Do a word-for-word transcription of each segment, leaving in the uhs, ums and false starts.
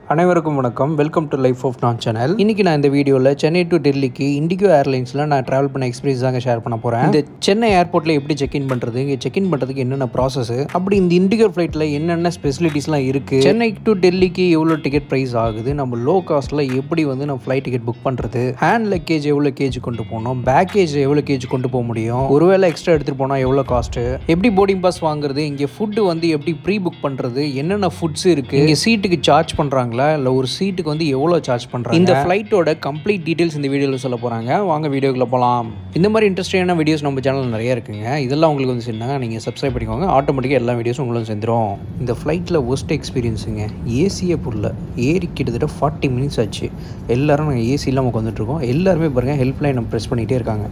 அனைவருக்கும் வணக்கம். Welcome to life of நான் சேனல். இன்னைக்கு நான் இந்த வீடியோவில் சென்னை டு டெல்லிக்கு இண்டிகோ ஏர்லைன்ஸில் நான் ட்ராவல் பண்ண எக்ஸ்பீரியன்ஸ் தாங்க ஷேர் பண்ண போகிறேன். இந்த சென்னை ஏர்போர்ட்டில் எப்படி செக்இன் பண்ணுறது, இங்கே செக்இன் பண்ணுறதுக்கு என்னென்ன ப்ராசஸ், அப்படி இந்த இண்டிகோ ஃப்ளைட்டில் என்னென்ன ஸ்பெசிலிட்டிஸ்லாம் இருக்குது, சென்னை டு டெல்லிக்கு எவ்வளோ டிக்கெட் ப்ரைஸ் ஆகுது, நம்ம லோ காஸ்ட்டில் எப்படி வந்து நம்ம ஃப்ளைட் டிக்கெட் புக் பண்ணுறது, ஹேண்ட் லக்கேஜ் எவ்வளோ கேஜ் கொண்டு போகணும், பேக்கேஜ் எவ்வளோ கேஜ் கொண்டு போக முடியும், ஒருவேளை எக்ஸ்ட்ரா எடுத்துகிட்டு போனால் எவ்வளோ காஸ்ட்டு, எப்படி போர்டிங் பாஸ் வாங்குறது, இங்கே ஃபுட்டு வந்து எப்படி ப்ரீ புக் பண்ணுறது, என்னென்ன ஃபுட்ஸ் இருக்குது, இங்கே சீட்டுக்கு சார்ஜ் பண்ணுறாங்க இல்லை ஒரு சீட்டுக்கு வந்து எவ்வளோ சார்ஜ் பண்ணுறாங்க, இந்த ஃப்ளைட்டோட கம்ப்ளீட் டீட்டெயில்ஸ் இந்த வீடியோவில் சொல்ல போகிறாங்க. வாங்க வீடியோக்குள்ள போகலாம். இந்த மாதிரி இன்ட்ரெஸ்டிங்கான வீடியோஸ் நம்ம சேனல் நிறைய இருக்குங்க. இதெல்லாம் உங்களுக்கு வந்து சேர்ந்தாங்க நீங்கள் சப்ஸ்கிரைப் பண்ணிக்கோங்க. ஆட்டோமேட்டிக்காக எல்லா வீடியோஸும் உங்களுக்கு சேர்ந்துடும். இந்த ஃப்ளைட்டில் ஒஸ்ட் எக்ஸ்பீரியன்ஸுங்க. ஏசியே புரியல. ஏறி கிட்டத்தட்ட ஃபார்ட்டி மினிட்ஸ் ஆச்சு. எல்லோரும் நாங்கள் ஏசி இல்லாமல் உட்காந்துட்ருக்கோம். எல்லாருமே பாருங்கள் ஹெல்ப்லைன் நம்ம ப்ரெஸ் பண்ணிகிட்டே இருக்காங்க.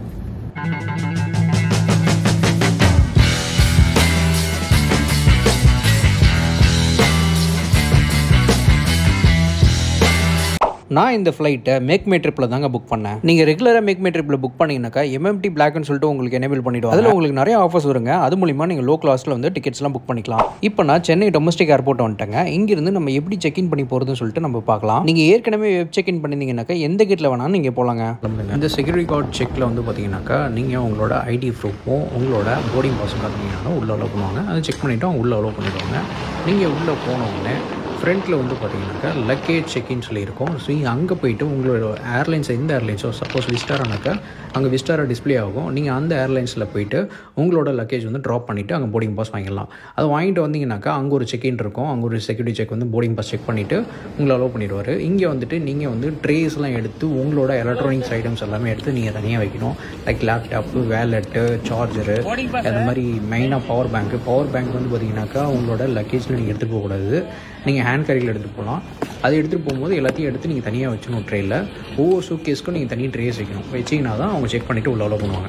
நான் இந்த ஃப்ளைட்டை மேக் மே ட்ரிப்பில் தாங்க புக் பண்ணேன். நீங்கள் ரெகுலராக மேக் மே ட்ரிப்பில் புக் பண்ணிங்கனாக்கா எம்எம்டி பிளாக்னு சொல்லிட்டு உங்களுக்கு எனேபிள் பண்ணிவிடுவோம். அதில் உங்களுக்கு நிறைய ஆஃபர்ஸ் வருங்க. அது மூலிமா நீங்கள் லோ காஸ்ட்டில் வந்து டிக்கெட்ஸ்லாம் புக் பண்ணிக்கலாம். இப்போ நான் சென்னை டொமஸ்டிக் ஏர்போர்ட் வந்துட்டேங்க. இங்கிருந்து நம்ம எப்படி செக்இன் பண்ணி போகிறதுன்னு சொல்லிட்டு நம்ம பார்க்கலாம். நீங்கள் ஏற்கனவே வெப் செக்இன் பண்ணியிருந்தீங்கன்னாக்கா எந்த கேட்டில் வேணாலும் நீங்கள் போகலாங்க. இந்த செக்யூரிட்டி கார்டு செக்கில் வந்து பார்த்தீங்கன்னாக்கா நீங்கள் உங்களோட ஐடி ப்ரூஃபும் உங்களோட போர்டிங் பாஸும் பார்த்தீங்கன்னா உள்ளே அலோவ் பண்ணுவாங்க. அதை செக் பண்ணிவிட்டு அவங்க உள்ளே அலோவ் பண்ணிடுவாங்க. நீங்கள் உள்ளே போனவுடனே ஃப்ரண்ட்டில் வந்து பார்த்தீங்கன்னாக்கா லக்கேஜ் செக்இன் சொல்லியிருக்கோம். ஸோ நீங்கள் அங்கே போய்ட்டு உங்களோட ஏர்லைன்ஸ் எந்த ஏர்லைன்ஸோ சப்போஸ் விஸ்டாரானாக்கா அங்கே விஸ்டாரா டிஸ்பிளே ஆகும். நீங்கள் அந்த ஏர்லைன்ஸில் போய்ட்டு உங்களோட லக்கேஜ் வந்து ட்ராப் பண்ணிவிட்டு அங்கே போர்டிங் பாஸ் வாங்கிடலாம். அது வாங்கிட்டு வந்தீங்கன்னாக்கா அங்கே ஒரு செக்இன் இருக்கும். அங்கே ஒரு செக்யூரிட்டி செக் வந்து போர்டிங் பாஸ் செக் பண்ணிவிட்டு உங்களை அலோவ் பண்ணிடுவார். இங்கே வந்துட்டு நீங்கள் வந்து ட்ரேஸ்லாம் எடுத்து உங்களோட எலக்ட்ரானிக்ஸ் ஐட்டம்ஸ் எல்லாமே எடுத்து நீங்கள் தனியாக வைக்கணும். லைக் லேப்டாப்பு, வேலெட்டு, சார்ஜரு, அந்த மாதிரி மெயினாக பவர் பேங்க்கு. பவர் பேங்க் வந்து பார்த்தீங்கன்னாக்கா உங்களோட லக்கேஜில் நீங்கள் எடுத்துகிட்டு போகக்கூடாது. நீங்கள் ஹேண்ட் கேரியில் எடுத்துகிட்டு போகலாம். அதை எடுத்துகிட்டு போகும்போது எல்லாத்தையும் எடுத்து நீங்கள் தனியாக வச்சுக்கணும். ட்ரேயில் ஒவ்வொரு சூட்கேஸ்க்கும் நீங்கள் தனியாக ட்ரேஸ் வைக்கணும். வச்சிங்கன்னா தான் அவங்க செக் பண்ணிவிட்டு உள்ள அலோவ் பண்ணுவாங்க.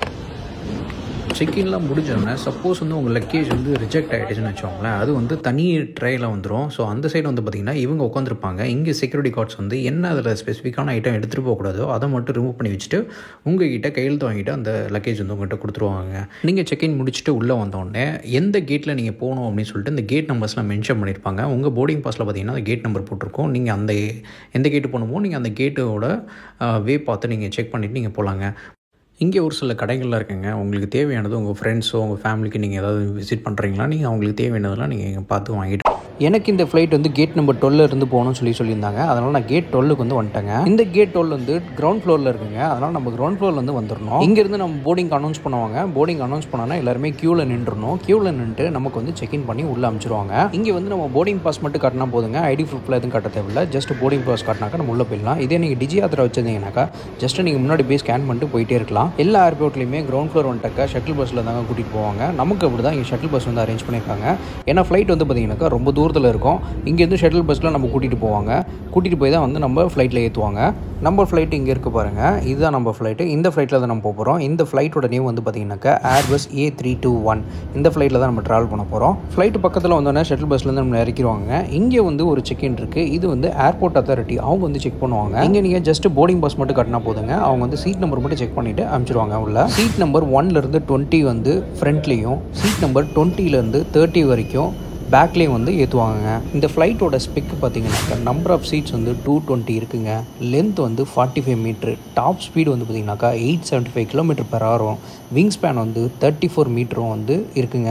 செக்இன்லாம் முடிஞ்சோடனே சப்போஸ் வந்து உங்கள் லக்கேஜ் வந்து ரிஜெக்ட் ஆகிடுச்சுன்னு வச்சோங்களேன், அது வந்து தனி ட்ரேயில் வந்துடும். ஸோ அந்த சைடு வந்து பார்த்திங்கன்னா இவங்க உட்காந்துருப்பாங்க. இங்கே செக்யூரிட்டி கார்ட்ஸ் வந்து என்ன அதில் ஸ்பெசிஃபிக்கான ஐட்டம் எடுத்துகிட்டு போகக்கூடாதோ அதை மட்டும் ரிமூவ் பண்ணி வச்சுட்டு உங்கள்கிட்ட கையெழுத்து வாங்கிட்டு அந்த லக்கேஜ் வந்து உங்கள்கிட்ட கொடுத்துருவாங்க. நீங்கள் செக்இன் முடிச்சுட்டு உள்ளே வந்தோடனே எந்த கேட்டில் நீங்கள் போகணும் அப்படின்னு சொல்லிட்டு இந்த கேட் நம்பர்ஸ்லாம் மென்ஷன் பண்ணியிருப்பாங்க. உங்கள் போர்டிங் பாஸில் பார்த்தீங்கன்னா அந்த கேட் நம்பர் போட்டிருக்கோம். நீங்கள் அந்த எந்த கேட்டு போகணுமோ நீங்கள் அந்த கேட்டோட வே பார்த்து நீங்கள் செக் பண்ணிவிட்டு நீங்கள் போகலாங்க. இங்கே ஒரு சில கடைகள்லாம் இருக்குங்க. உங்களுக்கு தேவையானது உங்கள் ஃப்ரெண்ட்ஸோ உங்கள் ஃபேமிலிக்கு நீங்கள் ஏதாவது விசிட் பண்ணுறீங்களா, நீங்கள் அவங்களுக்கு தேவையானதெல்லாம் நீங்கள் பார்த்து வாங்கிட்டு. எனக்கு இந்த ஃப்ளைட் வந்து கேட் நம்பர் டுவெல்ல இருந்து போகணும்னு சொல்லி சொல்லியிருந்தாங்க. அதனால் நான் கேட் டுவெல்லுக்கு வந்து வந்துட்டேங்க. இந்த கேட் டுவெல் வந்து கிரவுண்ட் ஃப்ளோரில் இருக்குங்க. அதனால் நம்ம கிரவுண்ட் ஃப்ளோரில் வந்து வந்துடணும். இங்கேருந்து நம்ம போர்டிங் அனௌன்ஸ் பண்ணுவாங்க. போர்டிங் அனௌன்ஸ் பண்ணோன்னா எல்லாருமே க்யூவில் நின்றுணும். க்யூவில் நின்றுட்டு நமக்கு வந்து செக்இன் பண்ணி உள்ளே அனுப்பிச்சிருவாங்க. இங்கே வந்து நம்ம போர்டிங் பாஸ் மட்டும் காட்டினா போதுங்க. ஐடி ப்ரூஃபில் எதுவும் கட்ட தேவையில்லை. ஜஸ்ட் போர்டிங் பாஸ் காட்டினாக்கா நம்ம உள்ளே போயிடலாம். இதே நீங்கள் டிஜி யாத்திரை வச்சிருந்தீங்கன்னாக்கா ஜஸ்ட் நீங்கள் முன்னாடி போய் ஸ்கேன் பண்ணிட்டு போயிட்டே இருக்கலாம். எல்லா ஏர்போர்ட்லையுமே கிரவுண்ட் ஃப்ளோர் வந்துட்டாக்கா ஷட்டில் பஸ்ஸில் தாங்க கூட்டிகிட்டு போவாங்க. நமக்கு அப்படி தான் இங்கே ஷட்டில் பஸ் வந்து அரேஞ்ச் பண்ணியிருக்காங்க. ஏன்னா ஃப்ளைட் வந்து பார்த்தீங்கன்னாக்கா ரொம்ப தூரத்தில் இருக்கும். இங்கேருந்து ஷட்டில் பஸ்ஸில் நம்ம கூட்டிகிட்டு போவாங்க. கூட்டிகிட்டு போய் தான் வந்து நம்ம ஃப்ளைட்டில் ஏற்றுவாங்க. நம்ம ஃப்ளைட் இங்கே இருக்குது பாருங்கள். இதுதான் நம்ம ஃப்ளைட்டு. இந்த ஃப்ளைட்டில் தான் நம்ம போக போகிறோம். இந்த ஃப்ளைட்டோட நேம் வந்து பார்த்தீங்கன்னாக்கா Airbus A three two one. இந்த ஃப்ளைட்டில் தான் நம்ம ட்ராவல் பண்ண போகிறோம். ஃப்ளைட்டு பக்கத்தில் வந்தோடனே ஷட்டில் பஸ்லேருந்து நம்ம இறக்கிடுவாங்க. இங்கே வந்து ஒரு செக்இன் இருக்குது. இது வந்து ஏர்போர்ட் அத்தாரிட்டி அவங்க வந்து செக் பண்ணுவாங்க. இங்கே நீங்கள் ஜஸ்ட் போர்டிங் பாஸ் மட்டும் கட்டினா போதுங்க. அவங்க வந்து சீட் நம்பர் மட்டும் செக் பண்ணிவிட்டு அனுப்பிச்சிடுவாங்க உள்ள. சீட் நம்பர் ஒன்லேருந்து டுவெண்ட்டி வந்து ஃப்ரண்ட்லேயும், சீட் நம்பர் டுவெண்ட்டிலேருந்து தேர்ட்டி வரைக்கும் பேக்லேயும் வந்து ஏற்றுவாங்க. இந்த ஃப்ளைட்டோட ஸ்பெக் பார்த்தீங்கன்னாக்கா நம்பர் ஆஃப் சீட்ஸ் வந்து டூ டுவெண்ட்டி இருக்குங்க. லென்த் வந்து forty five metre. Top speed வந்து பார்த்தீங்கன்னாக்கா eight seventy five kilometre per ஹவரும். விங் ஸ்பேன் வந்து தேர்ட்டி ஃபோர் மீட்டரும் வந்து இருக்குங்க.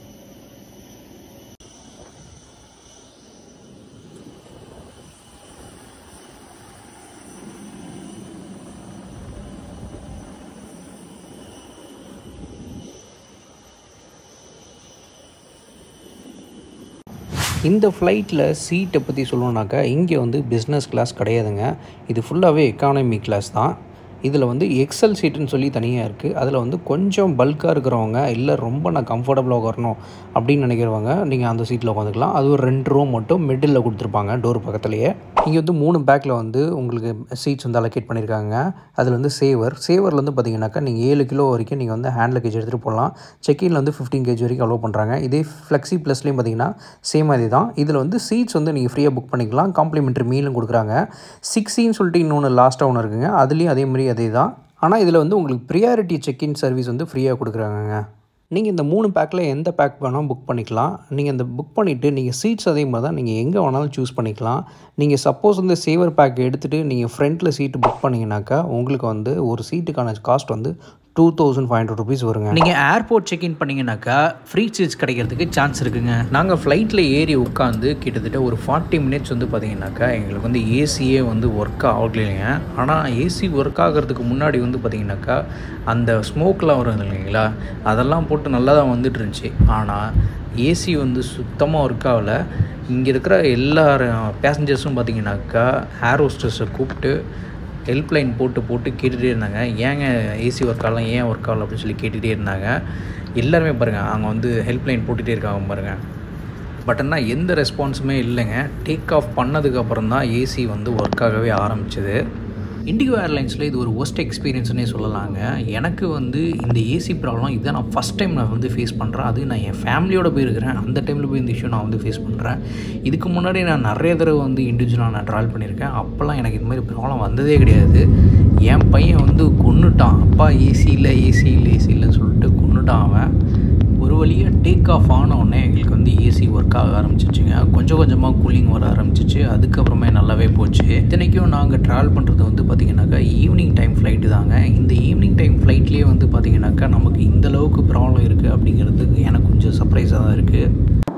இந்த ஃப்ளைட்டில் சீட்டை பற்றி சொல்லணுன்னாக்கா இங்கே வந்து பிஸ்னஸ் கிளாஸ் கிடையாதுங்க. இது ஃபுல்லாகவே எக்கானமி கிளாஸ் தான். இதில் வந்து எக்ஸல் சீட்டுன்னு சொல்லி தனியாக இருக்குது. அதில் வந்து கொஞ்சம் பல்காக இருக்கிறவங்க, இல்லை ரொம்ப நான் கம்ஃபர்டபுளாக உட்காரணும் அப்படின்னு நினைக்கிறவங்க நீங்கள் அந்த சீட்டில் உட்காந்துக்கலாம். அது ஒரு ரெண்டு ரூம் மட்டும் மிடில் கொடுத்துருப்பாங்க டோர் பக்கத்துலேயே. இங்கே வந்து மூணு பேக்கில் வந்து உங்களுக்கு சீட்ஸ் வந்து அலோகேட் பண்ணியிருக்காங்க. அதில் வந்து சேவர் சேவரில் வந்து பார்த்தீங்கன்னாக்கா நீங்கள் ஏழு கிலோ வரைக்கும் நீங்கள் வந்து ஹேண்ட் லக்கேஜ் எடுத்துகிட்டு போகலாம். செக்இனில் வந்து ஃபிஃப்டீன் கேஜி வரைக்கும் அலோவ் பண்ணுறாங்க. இதே ஃப்ளெக்ஸி ப்ளஸ்லேயும் பார்த்தீங்கன்னா சேம் அதே தான். இதில் வந்து சீட்ஸ் வந்து நீங்கள் ஃப்ரீயாக புக் பண்ணிக்கலாம். காம்ப்ளிமெண்ட்ரி மீலும் கொடுக்குறாங்க. சிக்ஸின்னு சொல்லிட்டு இன்னொன்று லாஸ்ட்டாக ஒன்று இருக்குங்க. அதுலேயும் அதே மாதிரி அதே தான். ஆனால் இதில் வந்து உங்களுக்கு ப்ரியாரிட்டி செக்இன் சர்வீஸ் வந்து ஃப்ரீயாக கொடுக்குறாங்க. நீங்கள் இந்த மூணு பேக்கில் எந்த பேக் வேணால் புக் பண்ணிக்கலாம். நீங்கள் இந்த புக் பண்ணிவிட்டு நீங்கள் சீட்ஸ் அதே மாதிரி தான் நீங்கள் எங்கே வேணாலும் சூஸ் பண்ணிக்கலாம். நீங்கள் சப்போஸ் வந்து சேவர் பேக் எடுத்துகிட்டு நீங்கள் ஃப்ரண்ட்டில் சீட்டு புக் பண்ணிங்கனாக்கா உங்களுக்கு வந்து ஒரு சீட்டுக்கான காஸ்ட் வந்து two thousand five hundred rupees வருங்க. நீங்கள் ஏர்போர்ட் செக்இன் பண்ணிங்கனாக்கா ஃப்ரீ சீட்ஸ் கிடைக்கிறதுக்கு சான்ஸ் இருக்குங்க. நாங்கள் ஃப்ளைட்டில் ஏறி உட்காந்து கிட்டத்தட்ட ஒரு ஃபார்ட்டி மினிட்ஸ் வந்து பார்த்திங்கனாக்கா எங்களுக்கு வந்து ஏசியே வந்து ஒர்க் ஆகலைங்க. ஆனால் ஏசி ஒர்க் ஆகிறதுக்கு முன்னாடி வந்து பார்த்திங்கனாக்கா அந்த ஸ்மோக்லாம் வரும் இல்லைங்களா, அதெல்லாம் போட்டு நல்லா தான் வந்துட்டு இருந்துச்சு. ஆனால் ஏசி வந்து சுத்தமாக ஒர்க் ஆகலை. இங்கே இருக்கிற எல்லா பேசஞ்சர்ஸும் பார்த்திங்கனாக்கா ஏர் ஹோஸ்டஸை கூப்பிட்டு ஹெல்ப்லைன் போட்டு போட்டு கேட்டுகிட்டே இருந்தாங்க, ஏங்க ஏசி ஒர்க் ஆகலாம், ஏன் ஒர்க் ஆகலாம் அப்படின்னு சொல்லி கேட்டுகிட்டே இருந்தாங்க. எல்லாருமே பாருங்கள் அங்கே வந்து ஹெல்ப்லைன் போட்டுகிட்டே இருக்காங்க பாருங்கள். பட் ஆனால் எந்த ரெஸ்பான்ஸுமே இல்லைங்க. டேக் ஆஃப் பண்ணதுக்கப்புறம் தான் ஏசி வந்து ஒர்க் ஆகவே ஆரம்பிச்சிது. இண்டிகோ ஏர்லைன்ஸில் இது ஒரு ஒஸ்ட் எக்ஸ்பீரியன்ஸ்னே சொல்லலாங்க. எனக்கு வந்து இந்த ஏசி ப்ராப்ளம் இதை நான் ஃபஸ்ட் டைம் நான் வந்து ஃபேஸ் பண்ணுறேன். அது நான் என் ஃபேமிலியோடு போயிருக்கிறேன். அந்த டைமில் போய் இந்த இஷ்யூ நான் வந்து ஃபேஸ் பண்ணுறேன். இதுக்கு முன்னாடி நான் நிறைய தடவை வந்து இண்டிவிஜுவலாக நான் ட்ராவல் பண்ணியிருக்கேன். அப்போல்லாம் எனக்கு இது மாதிரி ப்ராப்ளம் வந்ததே கிடையாது. என் பையன் வந்து கொன்னுட்டான், அப்பா ஏசி இல்லை ஏசி இல்லை ஏசி இல்லைன்னு சொல்லிட்டு கொன்னுட்டான் அவன். ஒரு வழியாக டேக் ஆஃப் ஆனவுடனே எங்களுக்கு வந்து ஏசி ஒர்க் ஆக ஆரம்பிச்சிச்சுங்க. கொஞ்சம் கொஞ்சமாக கூலிங் வர ஆரம்பிச்சிச்சு. அதுக்கப்புறமே நல்லாவே போச்சு. இத்தனைக்கும் நாங்கள் ட்ராவல் பண்ணுறது வந்து பார்த்திங்கனாக்கா ஈவினிங் டைம் ஃப்ளைட்டு தாங்க. இந்த ஈவினிங் டைம் ஃப்ளைட்லேயே வந்து பார்த்திங்கனாக்கா நமக்கு இந்தளவுக்கு ப்ராப்ளம் இருக்குது அப்படிங்கிறது எனக்கு கொஞ்சம் சர்ப்ரைஸாக தான் இருக்குது.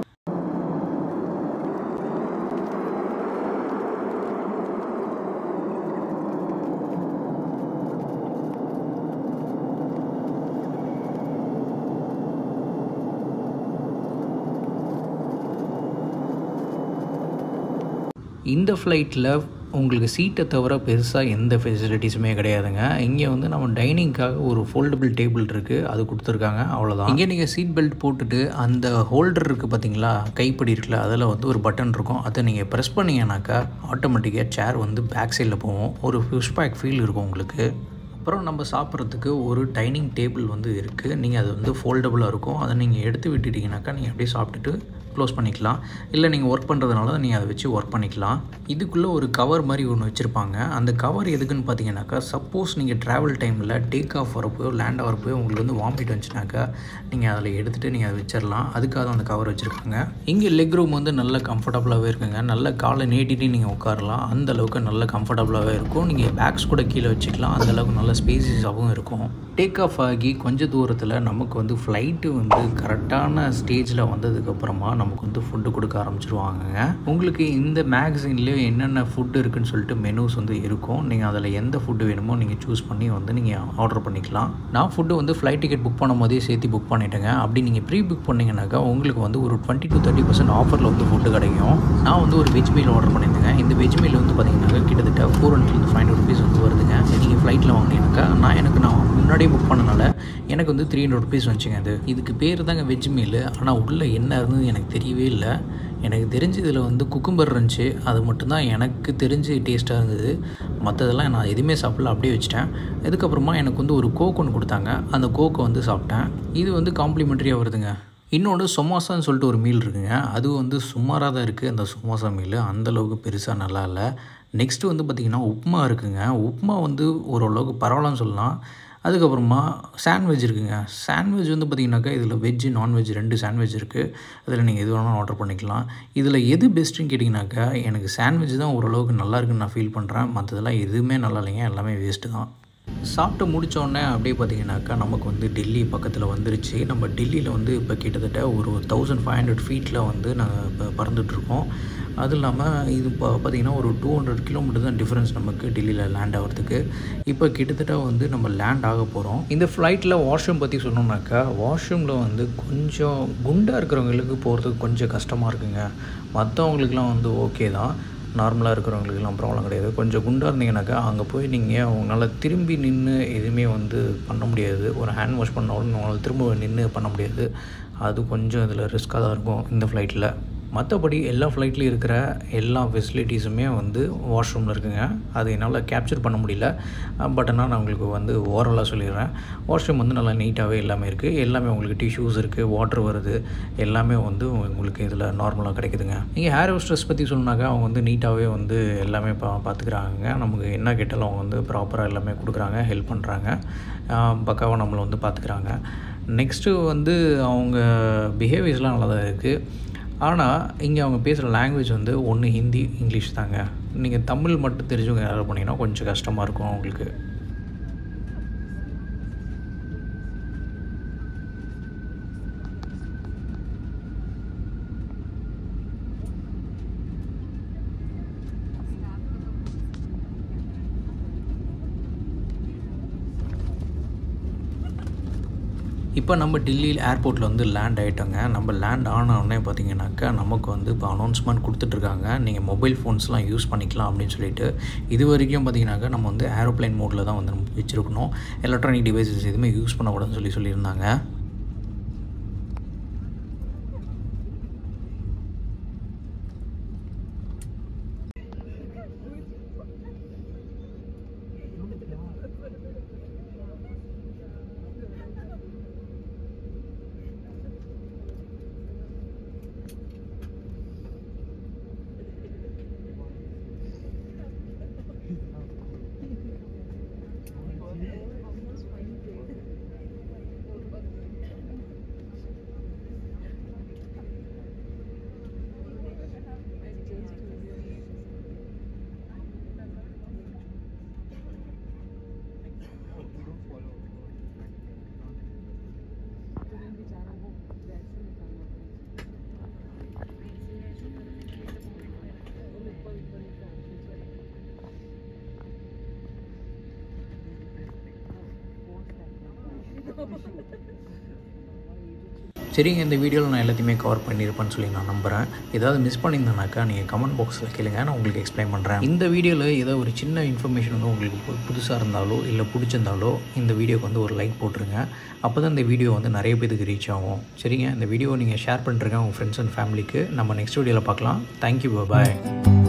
இந்த ஃப்ளைட்டில் உங்களுக்கு சீட்டை தவிர பெருசாக எந்த ஃபெசிலிட்டிஸுமே கிடையாதுங்க. இங்கே வந்து நம்ம டைனிங்காக ஒரு ஃபோல்டபுள் டேபிள் இருக்குது, அது கொடுத்துருக்காங்க, அவ்வளோதான். இங்கே நீங்கள் சீட் பெல்ட் போட்டுட்டு அந்த ஹோல்டர் இருக்குது பார்த்தீங்களா, கைப்படி இருக்குல்ல, அதில் வந்து ஒரு பட்டன் இருக்கும். அதை நீங்கள் ப்ரெஸ் பண்ணிங்கனாக்கா ஆட்டோமேட்டிக்காக சேர் வந்து பேக் சைடில் போகும். ஒரு புஷ் பேக் ஃபீல் இருக்கும் உங்களுக்கு. அப்புறம் நம்ம சாப்பிட்றதுக்கு ஒரு டைனிங் டேபிள் வந்து இருக்குது. நீங்கள் அது வந்து ஃபோல்டபுளாக இருக்கும். அதை நீங்கள் எடுத்து விட்டுட்டிங்கனாக்கா நீங்கள் அப்படியே சாப்பிட்டுட்டு க்ளோஸ் பண்ணிக்கலாம். இல்லை நீங்கள் ஒர்க் பண்ணுறதுனால நீங்கள் அதை வச்சு ஒர்க் பண்ணிக்கலாம். இதுக்குள்ளே ஒரு கவர் மாதிரி ஒன்று வச்சுருப்பாங்க. அந்த கவர் எதுக்குன்னு பார்த்தீங்கன்னாக்கா, சப்போஸ் நீங்கள் ட்ராவல் டைமில் டேக் ஆஃப் வரப்போ லேண்ட் ஆகிறப்போ உங்களுக்கு வந்து வாமிட் வந்துச்சுனாக்கா நீங்கள் அதில் எடுத்துகிட்டு நீங்கள் அதை வச்சிடலாம். அதுக்காக தான் அந்த கவர் வச்சுருக்காங்க. இங்கே லெக் ரூம் வந்து நல்ல கம்ஃபர்டபுளாகவே இருக்குங்க. நல்ல காலை நீட்டிட்டு நீங்கள் உட்காரலாம். அந்தளவுக்கு நல்ல கம்ஃபர்டபுளாகவே இருக்கும். நீங்கள் பேக்ஸ் கூட கீழே வச்சுக்கலாம். அந்தளவுக்கு நல்ல ஸ்பேசிஸாகவும் இருக்கும். டேக் ஆஃப் ஆகி கொஞ்சம் தூரத்தில் நமக்கு வந்து ஃப்ளைட்டு வந்து கரெக்டான ஸ்டேஜில் வந்ததுக்கப்புறமா நமக்கு வந்து ஃபுட்டு கொடுக்க ஆரம்பிச்சிருவாங்க. உங்களுக்கு இந்த மேகசின்லேயே என்னென்ன ஃபுட்டு இருக்குதுன்னு சொல்லிட்டு மெனூஸ் வந்து இருக்கும். நீங்கள் அதில் எந்த ஃபுட்டு வேணுமோ நீங்கள் சூஸ் பண்ணி வந்து நீங்கள் ஆர்டர் பண்ணிக்கலாம். நான் ஃபுட்டு வந்து ஃப்ளைட் டிக்கெட் புக் பண்ணும் போதே சேர்த்து புக் பண்ணிட்டேங்க. அப்படி நீங்கள் ப்ரீ புக் பண்ணிங்கனாக்கா உங்களுக்கு வந்து ஒரு டுவெண்ட்டி டு தேர்ட்டி பர்சன்ட் ஆஃபரில் வந்து ஃபுட்டு கிடைக்கும். நான் வந்து ஒரு வெஜ் மீல் ஆர்டர் பண்ணியிருந்தேங்க. இந்த வெஜ் மீல் வந்து பார்த்தீங்கன்னாக்கா கிட்டத்தட்ட four hundred five hundred rupees வந்து வருதுங்க. நீங்கள் ஃப்ளைட்டில் வாங்கினீங்கன்னாக்கா நான் எனக்கு நான் முன்னாடியே புக் பண்ணனால எனக்கு வந்து த்ரீ ஹண்ட்ரட் ருபீஸ் வந்துச்சுங்க. அது இதுக்கு பேர் தாங்க வெஜ் மீல். ஆனால் உள்ளே என்ன இருந்தது எனக்கு தெரியவே இல்லை. எனக்கு தெரிஞ்சு இதில் வந்து குக்கும்பர் இருந்துச்சு. அது மட்டும்தான் எனக்கு தெரிஞ்சு டேஸ்ட்டாக இருந்தது. மற்றதெல்லாம் நான் எதுவுமே சாப்பிடல, அப்படியே வச்சுட்டேன். இதுக்கப்புறமா எனக்கு வந்து ஒரு கோக் ஒன்று கொடுத்தாங்க. அந்த கோக்கை வந்து சாப்பிட்டேன். இது வந்து காம்ப்ளிமெண்ட்ரியாக வருதுங்க. இன்னொன்று சொமாசான்னு சொல்லிட்டு ஒரு மீல் இருக்குங்க. அது வந்து சுமாராக தான் இருக்குது. அந்த சொமாசா மீல் அந்தளவுக்கு பெருசாக நல்லா இல்லை. நெக்ஸ்ட்டு வந்து பார்த்திங்கன்னா உப்புமா இருக்குங்க. உப்புமா வந்து ஓரளவுக்கு பரவாயில்லன்னு சொல்லலாம். அதுக்கப்புறமா சாண்ட்விச் இருக்குங்க. சாண்ட்விச் வந்து பார்த்திங்கனாக்கா இதில் வெஜ்ஜு நான்வெஜ் ரெண்டு சாண்ட்விச் இருக்குது. அதில் நீங்கள் எது வேணாலும் ஆர்டர் பண்ணிக்கலாம். இதில் எது பெஸ்ட்டுன்னு கேட்டிங்கனாக்கா எனக்கு சாண்ட்விச் தான் ஓரளவுக்கு நல்லா இருக்குன்னு நான் ஃபீல் பண்ணுறேன். மற்றதெல்லாம் எதுவுமே நல்லா இல்லைங்க, எல்லாமே வேஸ்ட்டு தான். சாப்பிட்டு முடித்தோடனே அப்படியே பார்த்திங்கனாக்கா நமக்கு வந்து டெல்லி பக்கத்தில் வந்துருச்சு. நம்ம டெல்லியில் வந்து இப்போ கிட்டத்தட்ட ஒரு தௌசண்ட் ஃபைவ் ஹண்ட்ரட் ஃபீட்டில் வந்து நாங்கள் இப்போ பறந்துட்டுருக்கோம். அது இல்லாமல் இது இப்போ பார்த்திங்கன்னா ஒரு டூ ஹண்ட்ரட் கிலோமீட்டர் தான் டிஃப்ரென்ஸ் நமக்கு டெல்லியில் லேண்ட் ஆகிறதுக்கு. இப்போ கிட்டத்தட்ட வந்து நம்ம லேண்ட் ஆக போகிறோம். இந்த ஃப்ளைட்டில் வாஷ்ரூம் பற்றி சொன்னோம்னாக்கா, வாஷ்ரூமில் வந்து கொஞ்சம் குண்டாக இருக்கிறவங்களுக்கு போகிறதுக்கு கொஞ்சம் கஷ்டமாக இருக்குங்க. மற்றவங்களுக்குலாம் வந்து ஓகே தான், நார்மலாக இருக்கிறவங்களுக்குலாம் ப்ராப்ளம் கிடையாது. கொஞ்சம் குண்டாக இருந்தீங்கன்னாக்கா அங்கே போய் நீங்கள் உங்களால் திரும்பி நின்று எதுவுமே வந்து பண்ண முடியாது. ஒரு ஹேண்ட் வாஷ் பண்ண உடனே உங்களால் திரும்ப நின்று பண்ண முடியாது. அது கொஞ்சம் இதில் ரிஸ்க்காக தான் இருக்கும் இந்த ஃப்ளைட்டில். மற்றபடி எல்லா ஃப்ளைட்லேயும் இருக்கிற எல்லா ஃபெசிலிட்டிஸுமே வந்து வாஷ்ரூமில் இருக்குங்க. அது என்னால் கேப்சர் பண்ண முடியல. பட் ஆனால் நான் உங்களுக்கு வந்து ஓவராலாக சொல்லிடுறேன். வாஷ்ரூம் வந்து நல்லா நீட்டாகவே எல்லாமே இருக்குது. எல்லாமே உங்களுக்கு டிஷ்யூஸ் இருக்குது, வாட்டர் வருது, எல்லாமே வந்து உங்களுக்கு இதில் நார்மலாக கிடைக்குதுங்க. நீங்கள் ஹேர் ஹோஸ்டஸ் பற்றி சொன்னாக்கா அவங்க வந்து நீட்டாகவே வந்து எல்லாமே பா பார்த்துக்குறாங்க. நமக்கு என்ன கேட்டாலும் அவங்க வந்து ப்ராப்பராக எல்லாமே கொடுக்குறாங்க, ஹெல்ப் பண்ணுறாங்க, பக்காவாக நம்மளை வந்து பார்த்துக்குறாங்க. நெக்ஸ்ட்டு வந்து அவங்க பிஹேவியர்ஸ்லாம் நல்லா தான் இருக்குது. ஆனால் இங்கே அவங்க பேசுகிற லாங்குவேஜ் வந்து ஒன்று ஹிந்தி, இங்கிலீஷ் தாங்க. நீங்கள் தமிழ் மட்டும் தெரிஞ்சவங்க யாராவது பண்ணிங்கன்னா கொஞ்சம் கஷ்டமாக இருக்கும் அவங்களுக்கு. இப்போ நம்ம டெல்லி ஏர்போர்ட்டில் வந்து லேண்ட் ஆகிட்டோங்க. நம்ம லேண்ட் ஆனோடனே பார்த்தீங்கன்னாக்கா நமக்கு வந்து இப்போ அனௌன்ஸ்மெண்ட் கொடுத்துட்ருக்காங்க, நீங்கள் மொபைல் ஃபோன்ஸ்லாம் யூஸ் பண்ணிக்கலாம் அப்படின்னு சொல்லிட்டு. இது வரைக்கும் பார்த்தீங்கன்னாக்கா நம்ம வந்து ஏரோப்ளைன் மோடில் தான் வந்து நம்ம வச்சுருக்கணும், எலக்ட்ரானிக் டிவைசஸ் எதுவுமே யூஸ் பண்ணக்கூடாதுன்னு சொல்லி சொல்லியிருந்தாங்க. சரிங்க, இந்த வீடியோவில் நான் எல்லாத்தையுமே கவர் பண்ணியிருப்பேன்னு சொல்லி நான் நம்புகிறேன். ஏதாவது மிஸ் பண்ணியிருந்தேனாக்கா நீங்கள் கமெண்ட் பாக்ஸில் கேளுங்க, நான் உங்களுக்கு எக்ஸ்பிளைன் பண்ணுறேன். இந்த வீடியோவில் ஏதோ ஒரு சின்ன இன்ஃபர்மேஷன் வந்து உங்களுக்கு புதுசாக இருந்தாலோ இல்லை பிடிச்சிருந்தாலோ இந்த வீடியோக்கு வந்து ஒரு லைக் போட்டுருங்க. அப்போ தான் இந்த வீடியோ வந்து நிறைய பேருக்கு ரீச் ஆகும். சரிங்க, இந்த வீடியோவை நீங்கள் ஷேர் பண்ணுறேங்க உங்கள் ஃப்ரெண்ட்ஸ் அண்ட் ஃபேமிலிக்கு. நம்ம நெக்ஸ்ட் வீடியோவில் பார்க்கலாம். தேங்க்யூ, பாய்.